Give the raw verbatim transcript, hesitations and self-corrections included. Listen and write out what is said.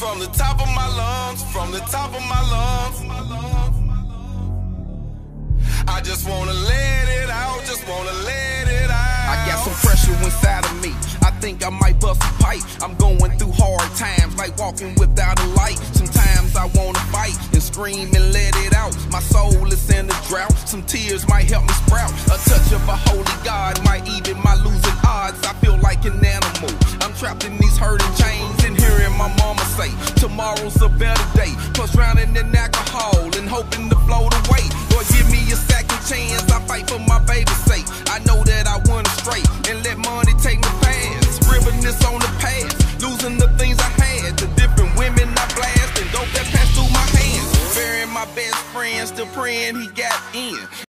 From the top of my lungs, from the top of my lungs, I just wanna let it out, just wanna let it out. I got some pressure inside of me, I think I might bust a pipe. I'm going through hard times, like walking without a light. Sometimes I wanna fight and scream and let it out. My soul is in a drought, some tears might help me sprout. A touch of a holy God might even my losing odds. I feel like an animal, I'm trapped in these hurting chains, and hearing my mama say tomorrow's a better day. Plus drowning in alcohol and hoping to float away. Lord, give me a second